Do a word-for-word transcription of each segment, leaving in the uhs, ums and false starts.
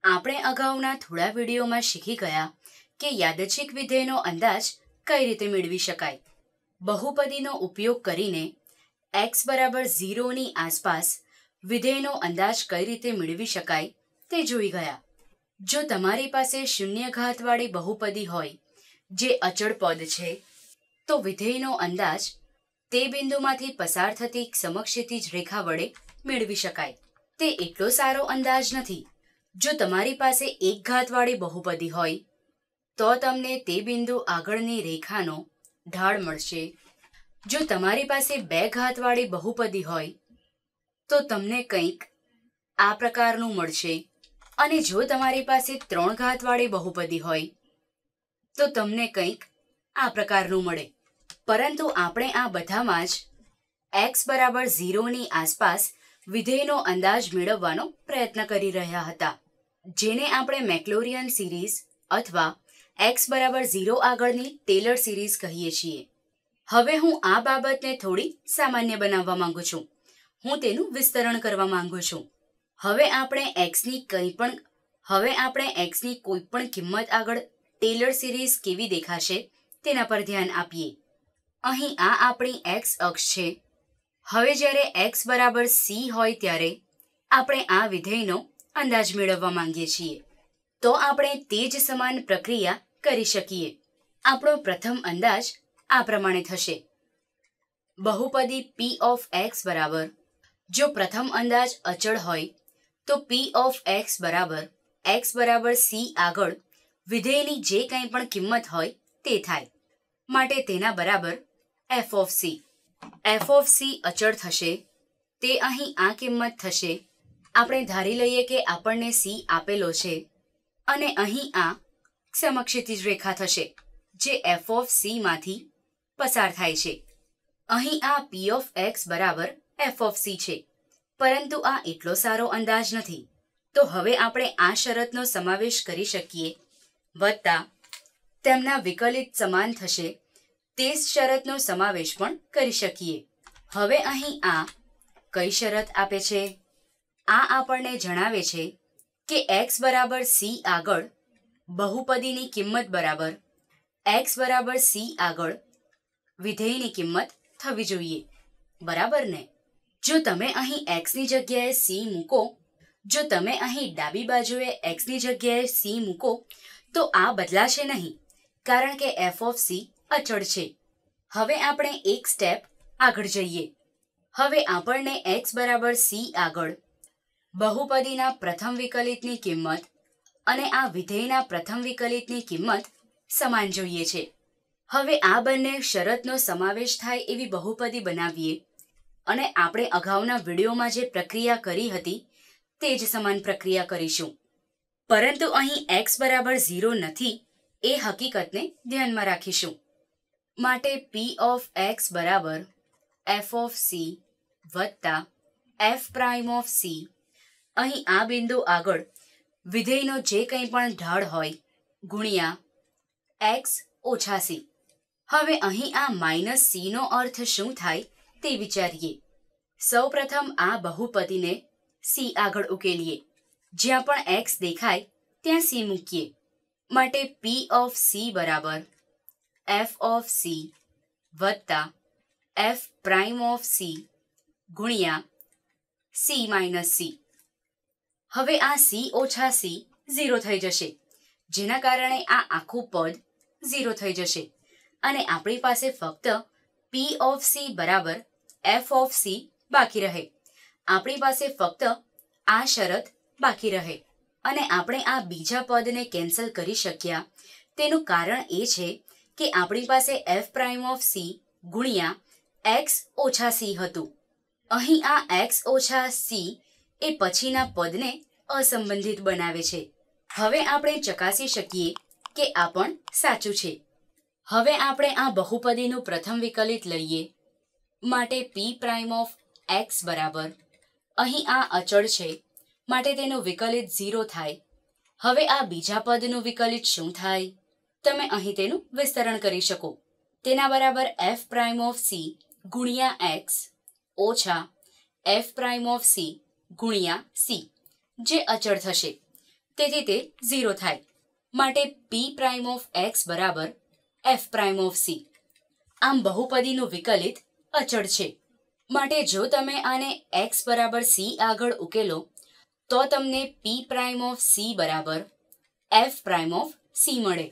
આપણે અગાઉના થોડા વિડીયોમાં શીખી ગયા કે યાદચ્છિક વિધેયનો અંદાજ કઈ રીતે મેળવી શકાય. બહુપદીનો ઉપયોગ કરીને x બરાબર ઝીરોની આસપાસ વિધેયનો અંદાજ કઈ રીતે મેળવી શકાય તે જોઈ ગયા. જો તમારી પાસે શૂન્ય ઘાતવાળી બહુપદી હોય જે અચળ પદ છે તો વિધેયનો અંદાજ તે બિંદુમાંથી પસાર થતી સમક્ષિતિજ રેખા વડે મેળવી શકાય. તે એટલો સારો અંદાજ નથી. જો તમારી પાસે એક ઘાતવાળી બહુપદી હોય તો તમને તે બિંદુ આગળની રેખાનો ઢાળ મળશે. જો તમારી પાસે બે ઘાતવાળી બહુપદી હોય તો તમને કંઈક આ પ્રકારનું મળશે, અને જો તમારી પાસે ત્રણ ઘાતવાળી બહુપદી હોય તો તમને કંઈક આ પ્રકારનું મળે. પરંતુ આપણે આ બધામાં જ x બરાબર ઝીરોની આસપાસ વિધેયનો અંદાજ મેળવવાનો પ્રયત્ન કરી રહ્યા હતા, જેને આપણે મેક્લોરિયન સિરીઝ અથવા x બરાબર ઝીરો આગળની ટેલર સિરીઝ કહીએ છીએ. હવે હું આ બાબતને થોડી સામાન્ય બનાવવા માંગુ છું. હું તેનું વિસ્તરણ કરવા માંગુ છું. હવે આપણે xની કંઈ પણ હવે આપણે xની કોઈ પણ કિંમત આગળ ટેલર સિરીઝ કેવી દેખાશે તેના પર ધ્યાન આપીએ. અહીં આ આપણી x અક્ષ છે. હવે જ્યારે x બરાબર c હોય ત્યારે આપણે આ વિધેયનો અંદાજ મેળવવા માંગીએ છીએ. તો આપણે તે જ સમાન પ્રક્રિયા કરી શકીએ. આપણો પ્રથમ અંદાજ આ પ્રમાણે થશે. બહુપદી p ઓફ x બરાબર, જો પ્રથમ અંદાજ અચળ હોય તો p ઓફ x બરાબર x બરાબર c આગળ વિધેયની જે કંઈ પણ કિંમત હોય તે થાય. માટે તેના બરાબર f of c. f of c અચળ થશે, તે અહીં આ કિંમત થશે. આપણે ધારી લઈએ કે આપણને c આપેલો છે અને અહીં આ સમક્ષિતિજ રેખા થશે જે f ઓફ c માંથી પસાર થાય છે. અહીં આ p ઓફ x બરાબર f ઓફ c છે, પરંતુ આ એટલો સારો અંદાજ નથી. તો હવે આપણે આ શરતનો સમાવેશ કરી શકીએ વત્તા તેમના વિકલિત સમાન થશે તે શરતનો સમાવેશ પણ કરી શકીએ. હવે અહીં આ કઈ શરત આપે છે? આ આપણને જણાવે છે કે x બરાબર c આગળ બહુપદીની કિંમત બરાબર x બરાબર c આગળ વિધેયની કિંમત થવી જોઈએ. બરાબર ને? જો તમે અહીં x ની જગ્યાએ c મૂકો જો તમે અહીં ડાબી બાજુએ x ની જગ્યાએ c મૂકો તો આ બદલાશે નહીં, કારણ કે f ઓફ c અચળ છે. હવે આપણે એક સ્ટેપ આગળ જઈએ. હવે આપણને x બરાબર c આગળ બહુપદીના પ્રથમ વિકલિતની કિંમત અને આ વિધેયના પ્રથમ વિકલિતની કિંમત સમાન જોઈએ છે. હવે આ બંને શરતનો સમાવેશ થાય એવી બહુપદી બનાવીએ અને આપણે અગાઉના વિડીયોમાં જે પ્રક્રિયા કરી હતી તે જ સમાન પ્રક્રિયા કરીશું. પરંતુ અહીં x બરાબર ઝીરો નથી એ હકીકતને ધ્યાનમાં રાખીશું. માટે p ઓફ x બરાબર f ઓફ c વત્તા f પ્રાઇમ ઓફ c. અહીં આ બિંદુ આગળ વિધેયનો જે કંઈ પણ ઢાળ હોય ગુણ્યા x ઓછા c. હવે અહીં આ માઇનસ c નો અર્થ શું થાય તે વિચારીએ. સૌ પ્રથમ આ બહુપદીને c આગળ ઉકેલીએ. જ્યાં પણ x દેખાય ત્યાં c મૂકીએ. માટે p ઓફ c બરાબર f ઓફ c વત્તા f પ્રાઇમ ઓફ c ગુણ્યા c માઇનસ c. હવે આ c ઓછા c ઝીરો થઈ જશે, જેના કારણે આ આખું પદ ઝીરો થઈ જશે અને આપણી પાસે ફક્ત p ઓફ c બરાબર f ઓફ c બાકી રહે. આપણી પાસે ફક્ત આ શરત બાકી રહે અને આપણે આ બીજા પદને કેન્સલ કરી શક્યા. તેનું કારણ એ છે કે આપણી પાસે f પ્રાઇમ ઓફ c ગુણ્યા x ઓછા c હતું. અહીં આ x ઓછા c એ પછીના પદને અસંબંધિત બનાવે છે. હવે આપણે ચકાસી શકીએ કે આ પણ સાચું છે. હવે આપણે આ બહુપદીનું પ્રથમ વિકલિત લઈએ. માટે p પ્રાઇમ ઓફ x બરાબર, અહીં આ અચળ છે માટે તેનું વિકલિત ઝીરો થાય. હવે આ બીજા પદનું વિકલિત શું થાય? તમે અહીં તેનું વિસ્તરણ કરી શકો. તેના બરાબર f પ્રાઇમ ઓફ c ગુણ્યા x ઓછા f પ્રાઇમ ઓફ c ગુણ્યા c, જે અચળ થશે. તેથી તે ઝીરો થાય. માટે પી પ્રાઇમ ઓફ એક્સ બરાબર એફ પ્રાઇમ ઓફ સી. આમ બહુપદીનું વિકલિત અચળ છે. માટે જો તમે આને એક્સ બરાબર સી આગળ ઉકેલો તો તમને પી પ્રાઇમ ઓફ સી બરાબર એફ પ્રાઇમ ઓફ સી મળે.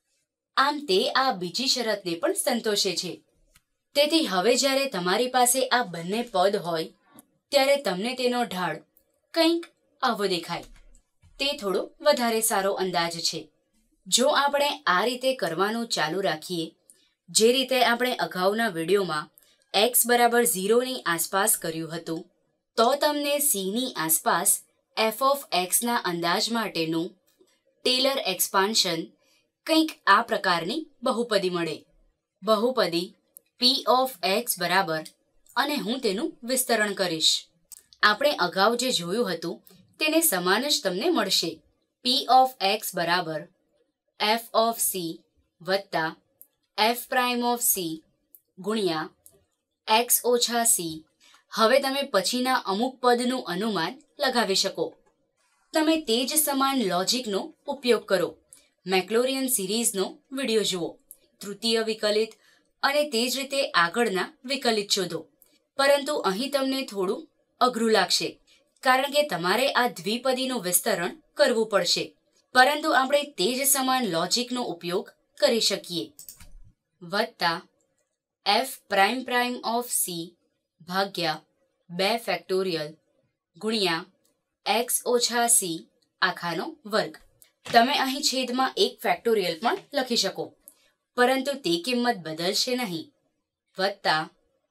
આમ તે આ બીજી શરતને પણ સંતોષે છે. તેથી હવે જ્યારે તમારી પાસે આ બંને પદ હોય ત્યારે તમને તેનો ઢાળ કંઈક આવો દેખાય. તે થોડો વધારે સારો અંદાજ છે. જો આપણે આ રીતે કરવાનું ચાલુ રાખીએ, જે રીતે આપણે અગાઉના વિડીયોમાં એક્સ બરાબર ઝીરોની આસપાસ કર્યું હતું, તો તમને સીની આસપાસ એફ ઓફ એક્સના અંદાજ માટેનું ટેલર એક્સપાન્શન કંઈક આ પ્રકારની બહુપદી મળે. બહુપદી પી ઓફ એક્સ બરાબર, અને હું તેનું વિસ્તરણ કરીશ. આપણે અગાઉ જે જોયું હતું તેને સમાન જ તમને મળશે. પી ઓફ એક્સ બરાબર એફ ઓફ સી વત્તા એફ પ્રાઇમ ઓફ સી ગુણ્યા એક્સ ઓછા સી. હવે તમે પછીના અમુક પદનું અનુમાન લગાવી શકો. તમે તે જ સમાન લોજિકનો ઉપયોગ કરો. મેક્લોરિયન સિરીઝનો વિડીયો જુઓ, તૃતીય વિકલિત અને તે જ રીતે આગળના વિકલિત શોધો. પરંતુ અહીં તમને થોડું અઘરું લાગશે, કારણ કે તમારે આ દ્વિપદીનું વિસ્તરણ કરવું પડશે. પરંતુ આપણે તે જ સમાન લોજિકનો ઉપયોગ કરી શકીએ. વત્તા f prime prime of c ભાગ્યા બે ફેક્ટોરિયલ ગુણ્યા એક્સ ઓછા સી આખાનો વર્ગ. તમે અહીં છેદમાં એક ફેક્ટોરિયલ પણ લખી શકો, પરંતુ તે કિંમત બદલશે નહીં. વત્તા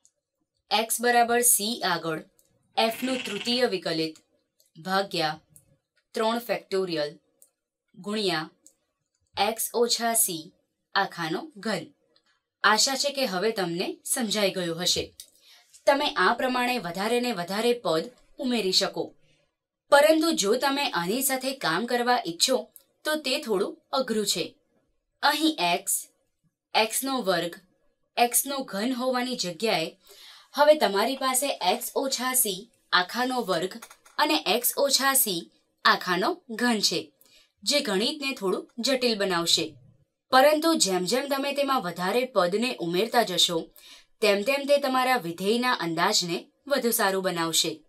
એક્સ બરાબર સી આગળ એફનું તૃતીય વિકલિત ભાગ્યા ત્રણ ફેક્ટોરિયલ ગુણ્યા એક્સ ઓછા સી આખાનો ઘન. આશા છે કે હવે તમને સમજાઈ ગયું હશે. તમે આ પ્રમાણે વધારે ને વધારે પદ ઉમેરી શકો. પરંતુ જો તમે આની સાથે કામ કરવા ઈચ્છો તો તે થોડું અઘરું છે. અહીં એક્સ, એક્સનો વર્ગ, એક્સનો ઘન હોવાની જગ્યાએ હવે તમારી પાસે એક્સ ઓછા સી આખાનો વર્ગ અને એક્સ ઓછા સી આખાનો ઘન છે, જે ગણિતને થોડું જટિલ બનાવશે. પરંતુ જેમ જેમ તમે તેમાં વધારે પદને ઉમેરતા જશો તેમ તેમ તે તમારા વિધેયના અંદાજને વધુ સારું બનાવશે.